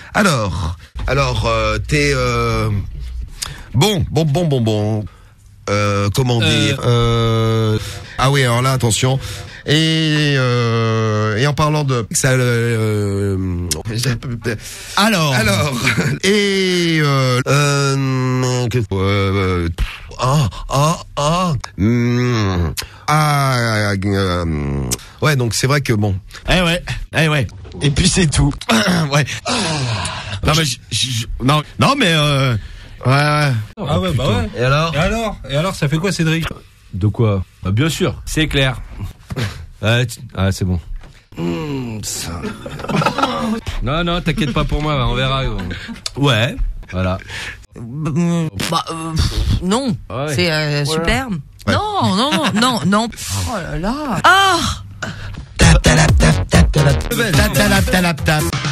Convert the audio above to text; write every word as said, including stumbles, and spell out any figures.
Alors, alors, euh, t'es euh, bon, bon, bon, bon, bon. Euh, comment dire euh... Ah oui, alors là, attention. Et euh, et en parlant de ça, euh, alors, alors, et euh, euh, euh, ah ah ah hum, ah euh, ouais, donc c'est vrai que bon. Eh ouais, eh ouais. Et puis c'est tout. Ouais. Non mais je, je, non non mais euh, ouais, ouais. Ah ouais, bah ouais. Et alors Et alors Et alors, ça fait quoi, Cédric? De quoi? Bah bien sûr, c'est clair. Ah, tu... ah c'est bon. Mmh, ça. Non, non, t'inquiète pas pour moi, on verra. Ouais. Voilà. Bah, euh, non. Ouais. C'est euh, Voilà. superbe. Ouais. Non, non, non, non. Oh là là. Ah. Tap tap tap tap tap tap tap tap.